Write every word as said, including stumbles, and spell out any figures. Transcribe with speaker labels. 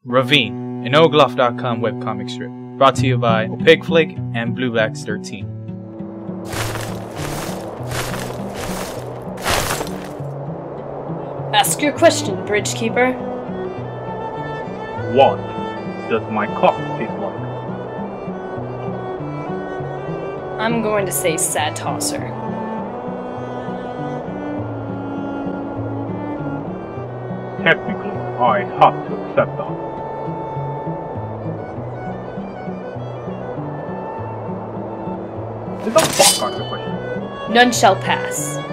Speaker 1: Ravine, an Oglaf dot com webcomic strip, brought to you by Pigflake and Bluebacks thirteen.
Speaker 2: Ask your question, Bridgekeeper.
Speaker 3: What does my cock taste like?
Speaker 2: I'm going to say sad tosser.
Speaker 3: Technically, I have to accept that. Is that fuck out of the question?
Speaker 2: None shall pass.